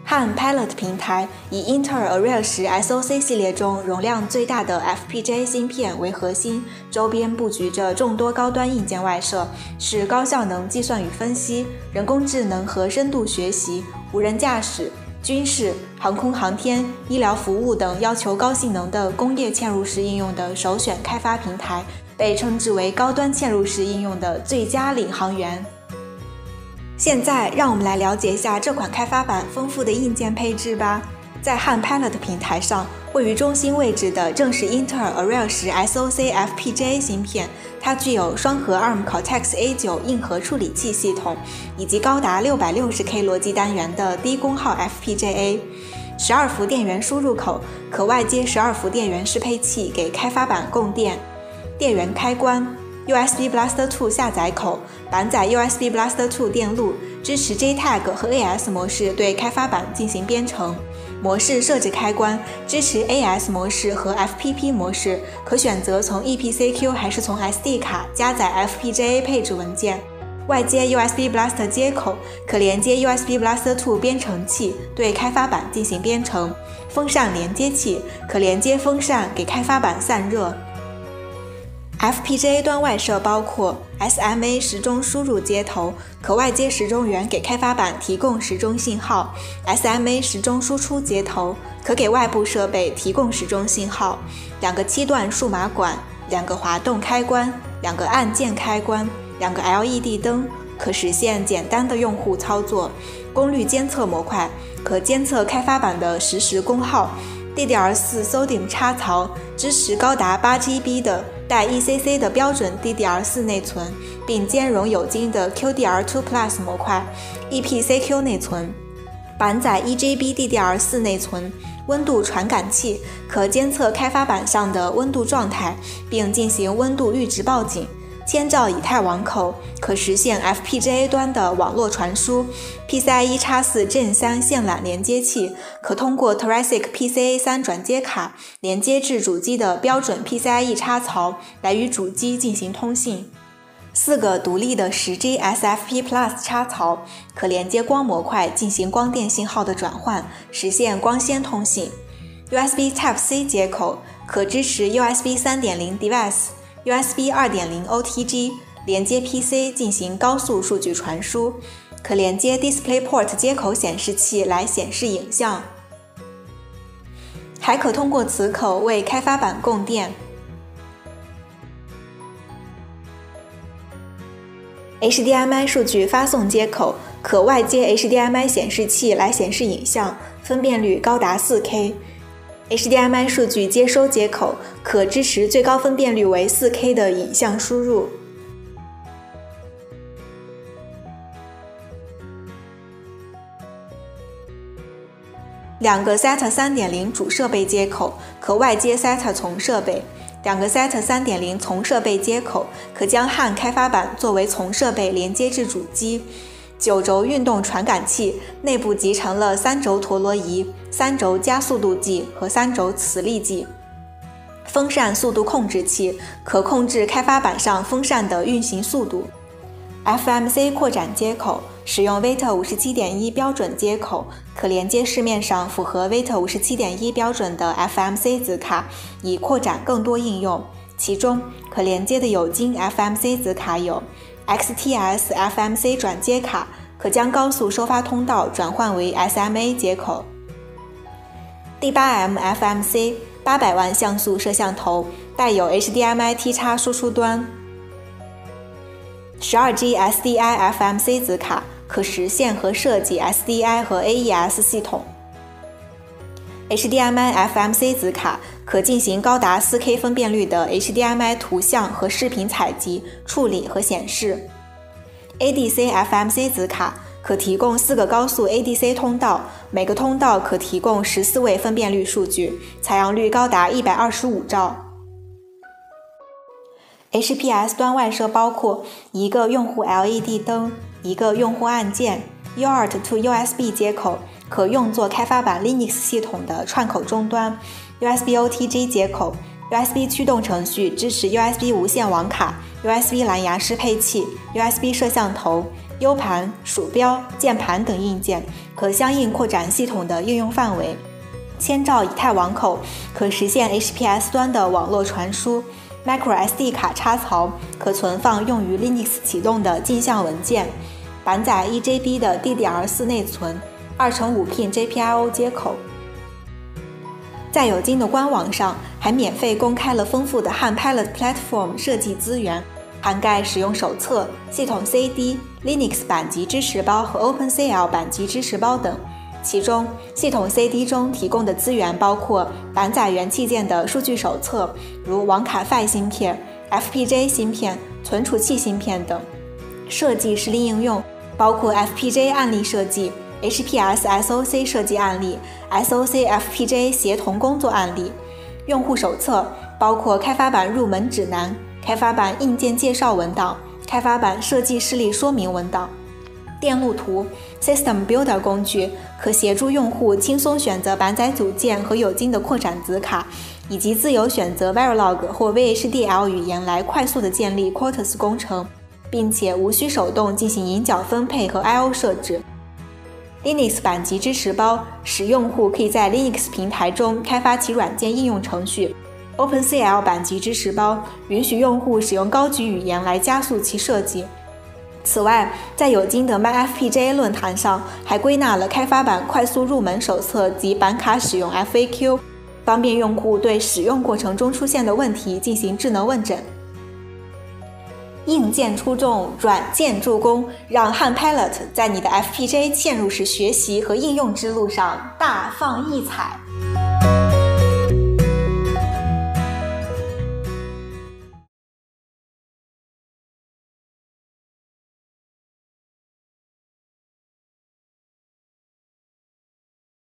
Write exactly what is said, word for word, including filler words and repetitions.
H A N Pilot 平台以 Intel Arria 十 S O C 系列中容量最大的 F P G A 芯片为核心，周边布局着众多高端硬件外设，是高效能计算与分析、人工智能和深度学习、无人驾驶、军事、航空航天、医疗服务等要求高性能的工业嵌入式应用的首选开发平台，被称之为高端嵌入式应用的最佳领航员。现在让我们来了解一下这款开发板丰富的硬件配置吧。在 H A N Pilot 平台上，位于中心位置的正是 Intel Arria 十 S O C F P G A 芯片，它具有双核 A R M Cortex A 九 硬核处理器系统，以及高达 六百六十 K 逻辑单元的低功耗 F P G A。十二伏电源输入口，可外接十二伏电源适配器给开发板供电。电源开关。U S B Blaster 二 下载口，板载 U S B Blaster 二 电路，支持 J TAG 和 A S 模式对开发板进行编程。模式设置开关，支持 A S 模式和 F P P 模式，可选择从 E P C Q 还是从 S D 卡加载 F P G A 配置文件。外接 U S B Blaster 接口，可连接 U S B Blaster 二 编程器对开发板进行编程。风扇连接器，可连接风扇给开发板散热。F P G A 端外设包括 S M A 时钟输入接头，可外接时钟源给开发板提供时钟信号； S M A 时钟输出接头，可给外部设备提供时钟信号；两个七段数码管，两个滑动开关，两个按键开关，两个 L E D 灯，可实现简单的用户操作；功率监测模块，可监测开发板的实时功耗。D D R 四 S O D I M 插槽，支持高达 八 G B 的带 E C C 的标准 D D R 四 内存，并兼容有晶的 Q D R 二 Plus 模块 E P C Q 内存，板载 一 G B D D R 四 内存。温度传感器，可监测开发板上的温度状态，并进行温度阈值报警。千兆以太网口，可实现 F P G A 端的网络传输。P C I E X 四 Gen 三 线缆连接器，可通过 Terasic P C A 三 转接卡连接至主机的标准 P C I E 插槽，来与主机进行通信。四个独立的 十 G S F P Plus 插槽，可连接光模块进行光电信号的转换，实现光纤通信。U S B Type C 接口，可支持 U S B 三点零 Device。U S B 二点零 O T G 连接 P C 进行高速数据传输，可连接 DisplayPort 接口显示器来显示影像，还可通过此口为开发板供电。H D M I 数据发送接口，可外接 H D M I 显示器来显示影像，分辨率高达 四 K。H D M I 数据接收接口，可支持最高分辨率为 四 K 的影像输入。两个 S A T 三点零 主设备接口，可外接 S A T 从设备。两个 S A T 三点零 从设备接口，可将 H A N 开发板作为从设备连接至主机。九轴运动传感器内部集成了三轴陀螺仪、三轴加速度计和三轴磁力计。风扇速度控制器可控制开发板上风扇的运行速度。F M C 扩展接口使用 V T 五十七点一 标准接口，可连接市面上符合 V T 五十七点一 标准的 F M C 子卡，以扩展更多应用。其中可连接的有晶 F M C 子卡有X T S F M C 转接卡，可将高速收发通道转换为 S M A 接口。第八 M F M C 八百万像素摄像头，带有 H D M I T X 输出端。十二 G S D I F M C 子卡，可实现和设计 S D I 和 A E S 系统。H D M I F M C 子卡可进行高达 四 K 分辨率的 H D M I 图像和视频采集、处理和显示。A D C F M C 子卡可提供四个高速 A D C 通道，每个通道可提供十四位分辨率数据，采样率高达一百二十五兆。H P S 端外设包括一个用户 L E D 灯，一个用户按键 U A R T to U S B 接口，可用作开发板 Linux 系统的串口终端 U S B O T G 接口， U S B 驱动程序支持 U S B 无线网卡、U S B 蓝牙适配器、U S B 摄像头、U 盘、鼠标、键盘等硬件，可相应扩展系统的应用范围。千兆以太网口可实现 H P S 端的网络传输。Micro S D 卡插槽可存放用于 Linux 启动的镜像文件。板载 一 G B 的 D D R 四 内存， 二乘五 pin G P I O 接口。在有金的官网上还免费公开了丰富的 H A N Pilot Platform 设计资源，涵盖使用手册、系统 C D、Linux 版级支持包和 OpenCL 版级支持包等。其中，系统 C D 中提供的资源包括板载元器件的数据手册，如网卡 F I 芯片、F P G A 芯片、存储器芯片等。设计实例应用包括 F P G A 案例设计、H P S S O C 设计案例、S O C F P G A 协同工作案例。用户手册包括开发版入门指南、开发版硬件介绍文档、开发版设计示例说明文档。电路图 System Builder 工具可协助用户轻松选择板载组件和有金的扩展子卡，以及自由选择 Verilog 或 V H D L 语言来快速地建立 Quartus 工程，并且无需手动进行引脚分配和 I O 设置。Linux 版级支持包使用户可以在 Linux 平台中开发其软件应用程序。OpenCL 版级支持包允许用户使用高级语言来加速其设计。此外，在有金的 MyFPGA 论坛上还归纳了开发版快速入门手册及板卡使用 F A Q， 方便用户对使用过程中出现的问题进行智能问诊。硬件出众，软件助攻，让 H A N Pilot 在你的 F P G A 嵌入式学习和应用之路上大放异彩。